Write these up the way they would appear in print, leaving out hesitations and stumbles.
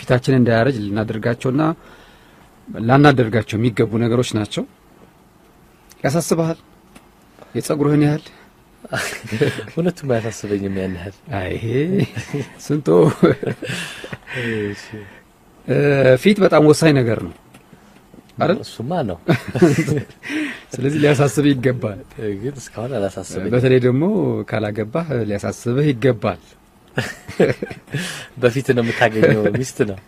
ፊታችን እንዳያረጅ ልናደርጋቸውና ላናደርጋቸው የሚገቡ ነገሮች ናቸው ያሳስባል የጸጉርህን ያህል ሁለቱም ያሳስበኝም ያን ያህል አይ ስንቶ ፊት በጣም ወሳኝ ነገር ነው አይደል እሱማ ነው ስለዚህ ሊያሳስብ ይገባል ግን እስካሁን አላሳስበኝም በተለይ ደግሞ ካላገባህ ሊያሳስብህ ይገባል በፊት ነው የምታገኘው ሚስት ነው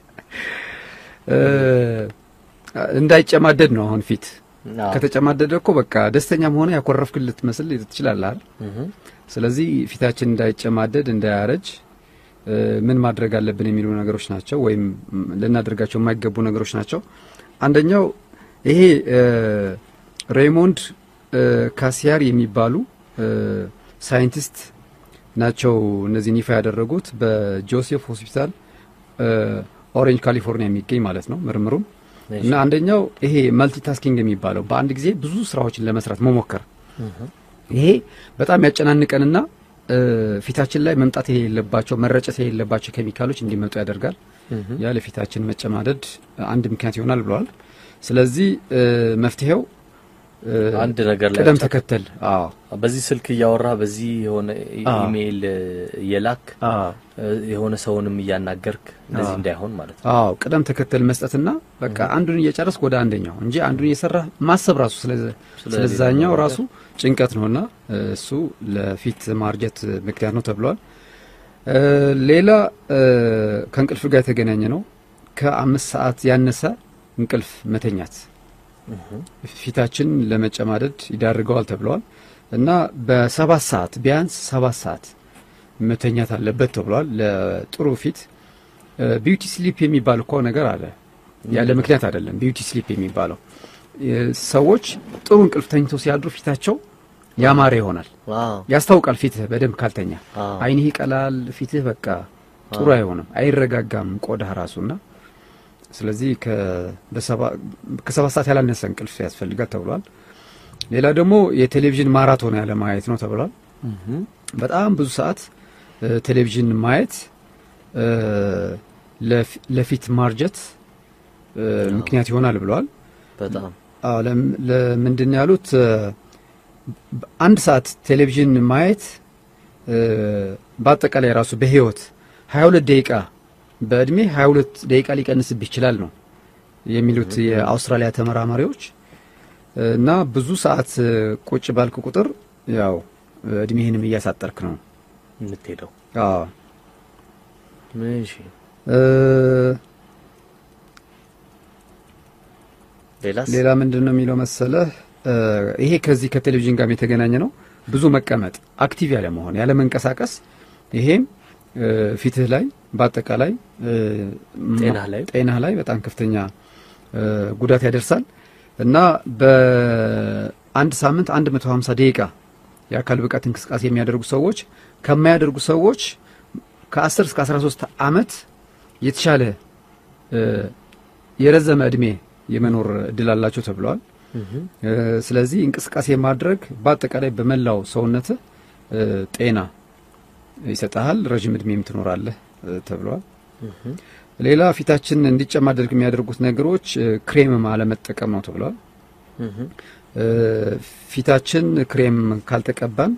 እንዳይጨማደድ ነው አሁን ፊት ከተጨማደደ እኮ በቃ ደስተኛም ሆነ ያኮረፍክልት መስል ትችላለህ ስለዚህ ፊታችን እንዳይጨማደድ እንዳያረጅ ምን ማድረግ አለብን የሚሉ ነገሮች ናቸው ወይም ለናደርጋቸው የማይገቡ ነገሮች ናቸው አንደኛው ይሄ ሬይሞንድ ካሲያር የሚባሉ ሳይንቲስት ናቸው እነዚህ ይፋ ያደረጉት በጆሴፍ ሆስፒታል ኦሬንጅ ካሊፎርኒያ የሚገኝ ማለት ነው ምርምሩም እና አንደኛው ይሄ መልቲታስኪንግ የሚባለው በአንድ ጊዜ ብዙ ስራዎችን ለመስራት መሞከር ይሄ በጣም ያጨናንቀንና ፊታችን ላይ መምጣት የሌለባቸው መረጨት የሌለባቸው ኬሚካሎች እንዲመጡ ያደርጋል ያ ለፊታችን መጨማደድ አንድ ምክንያት ይሆናል ብለዋል ስለዚህ መፍትሄው አንድ ነገር ላይ ቀደም ተከተል በዚህ ስልክ ያወራ በዚህ የሆነ ኢሜል የላክ የሆነ ሰውንም ያናገርክ እንደዚህ እንዳይሆን ማለት ነው ቀደም ተከተል መስጠትና በቃ አንዱን እየጨረስክ ወደ አንደኛው እንጂ አንዱን እየሰራ ማሰብ ራሱ ስለዛኛው ራሱ ጭንቀት ነውና እሱ ለፊት ማርጀት ምክንያት ነው ተብሏል ሌላ ከእንቅልፍ ጋር የተገናኘ ነው ከ5 ሰዓት ያነሰ እንቅልፍ መተኛት ፊታችን ለመጨማደድ ይዳርገዋል ተብሏል እና በ7 ሰዓት ቢያንስ 7 ሰዓት መተኛት አለበት ተብሏል ለጥሩ ፊት ቢዩቲ ስሊፕ የሚባል እኮ ነገር አለ ያለ ምክንያት አይደለም ቢዩቲ ስሊፕ የሚባለው ሰዎች ጥሩ እንቅልፍ ተኝተው ሲያድሩ ፊታቸው ያማረ ይሆናል ያስታውቃል ፊትህ በደንብ ካልተኛ አይንህ ይቀላል ፊትህ በቃ ጥሩ አይሆንም አይረጋጋም ቆዳ ራሱና ስለዚህ ከ7 ሰዓት ያላነሰ እንቅልፍ ያስፈልጋል ተብሏል ሌላ ደግሞ የቴሌቪዥን ማራቶን ያለ ማየት ነው ተብሏል በጣም ብዙ ሰዓት ቴሌቪዥን ማየት ለፊት ማርጀት ምክንያት ይሆናል ብለዋል በጣም ለምንድን ያሉት አንድ ሰዓት ቴሌቪዥን ማየት በአጠቃላይ ራሱ በህይወት 22 ደቂቃ በእድሜ 22 ደቂቃ ሊቀንስብ ይችላል ነው የሚሉት የአውስትራሊያ ተመራማሪዎች እና ብዙ ሰዓት ቁጭ ባልኩ ቁጥር ያው እድሜህንም እያሳጠርክ ነው የምትሄደው እሺ ሌላ ምንድነው የሚለው መሰለህ ይሄ ከዚህ ከቴሌቪዥን ጋር የተገናኘ ነው ብዙ መቀመጥ አክቲቭ ያለ መሆን ያለ መንቀሳቀስ ይሄም ፊትህ ላይ በአጠቃላይ ጤና ላይ በጣም ከፍተኛ ጉዳት ያደርሳል እና በአንድ ሳምንት 150 ደቂቃ የአካል ብቃት እንቅስቃሴ የሚያደርጉ ሰዎች ከማያደርጉ ሰዎች ከ10 እስከ 13 አመት የተሻለ የረዘመ እድሜ የመኖር እድል አላቸው ተብሏል ስለዚህ እንቅስቃሴ ማድረግ በአጠቃላይ በመላው ሰውነት ጤና ይሰጣል ረጅም እድሜም ትኖራለህ ተብሏል ሌላ ፊታችን እንዲጨማደድ የሚያደርጉት ነገሮች ክሬም ማለመጠቀም ነው ተብሏል ፊታችን ክሬም ካልተቀባን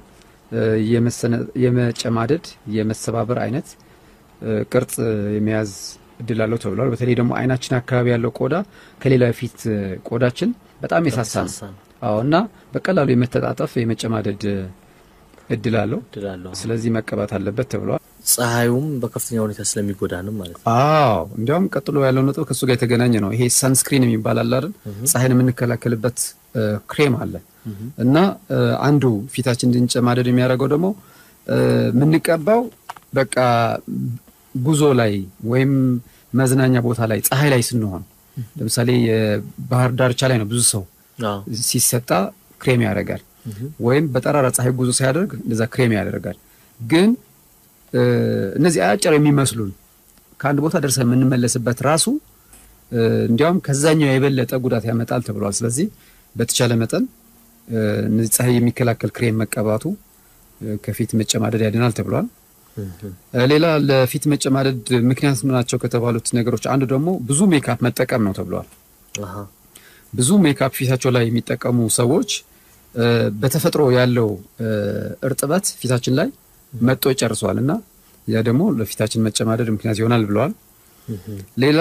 የመጨማደድ የመሰባበር አይነት ቅርጽ የሚያዝ እድል አለው ተብሏል በተለይ ደግሞ አይናችን አካባቢ ያለው ቆዳ ከሌላ ፊት ቆዳችን በጣም የሳሳ እና በቀላሉ የመተጣጠፍ የመጨማደድ እድል አለው ስለዚህ መቀባት አለበት ተብሏል ፀሐዩም በከፍተኛ ሁኔታ ስለሚጎዳ ነው ማለት ነው እንዲያውም ቀጥሎ ያለው ነጥብ ከሱ ጋር የተገናኘ ነው ይሄ ሰንስክሪን የሚባል አለ አይደል ፀሐይን የምንከላከልበት ክሬም አለ እና አንዱ ፊታችን እንዲጨማደድ የሚያደርገው ደግሞ ምንቀባው በቃ ጉዞ ላይ ወይም መዝናኛ ቦታ ላይ ፀሐይ ላይ ስንሆን ለምሳሌ ባህር ዳርቻ ላይ ነው ብዙ ሰው ሲሰጣ ክሬም ያደርጋል ወይም በጠራራ ፀሐይ ጉዞ ሲያደርግ እንደዛ ክሬም ያደርጋል ግን እነዚህ አጭር የሚመስሉን ከአንድ ቦታ ደርሰን የምንመለስበት ራሱ እንዲያውም ከዛኛው የበለጠ ጉዳት ያመጣል ተብሏል ስለዚህ በተቻለ መጠን እነዚህ ፀሐይ የሚከላከል ክሬም መቀባቱ ከፊት መጨማደድ ያድናል ተብሏል ሌላ ለፊት መጨማደድ ምክንያት ናቸው ከተባሉት ነገሮች አንዱ ደግሞ ብዙ ሜካፕ መጠቀም ነው ተብሏል። ብዙ ሜካፕ ፊታቸው ላይ የሚጠቀሙ ሰዎች በተፈጥሮ ያለው እርጥበት ፊታችን ላይ መጥቶ ይጨርሷልና ያ ደግሞ ለፊታችን መጨማደድ ምክንያት ይሆናል ብለዋል። ሌላ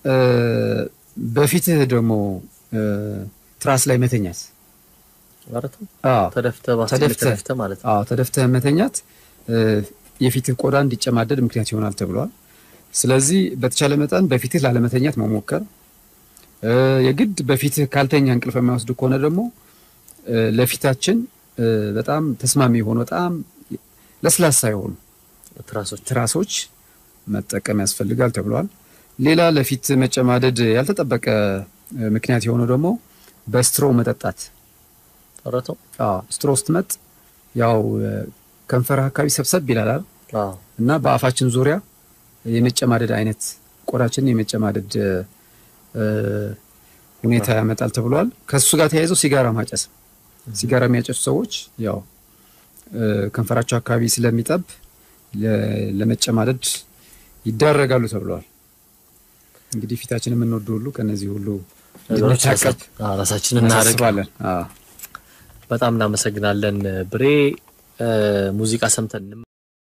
በፊትህ ደግሞ ትራስ ላይ መተኛት ተደፍተህ ማለት ነው። ተደፍተህ መተኛት የፊትህ ቆዳ እንዲጨማደድ ምክንያት ይሆናል ተብሏል። ስለዚህ በተቻለ መጠን በፊትህ ላለመተኛት መሞከር፣ የግድ በፊትህ ካልተኛ እንቅልፍ የማይወስድ ከሆነ ደግሞ ለፊታችን በጣም ተስማሚ የሆኑ በጣም ለስላሳ የሆኑ ትራሶች መጠቀም ያስፈልጋል ተብሏል። ሌላ ለፊት መጨማደድ ያልተጠበቀ ምክንያት የሆነው ደግሞ በስትሮ መጠጣት። ስትሮ ስትመጥ ያው ከንፈር አካባቢ ሰብሰብ ይላል እና በአፋችን ዙሪያ የመጨማደድ አይነት ቆዳችን የመጨማደድ ሁኔታ ያመጣል ተብሏል። ከሱ ጋር ተያይዞ ሲጋራ ማጨስ፣ ሲጋራ የሚያጨሱ ሰዎች ያው ከንፈራቸው አካባቢ ስለሚጠብ ለመጨማደድ ይዳረጋሉ ተብሏል። እንግዲህ ፊታችንን የምንወድ ሁሉ ከነዚህ ሁሉ እንድንታቀብ ራሳችንን እናርቃለን። በጣም እናመሰግናለን ብሬ። ሙዚቃ ሰምተን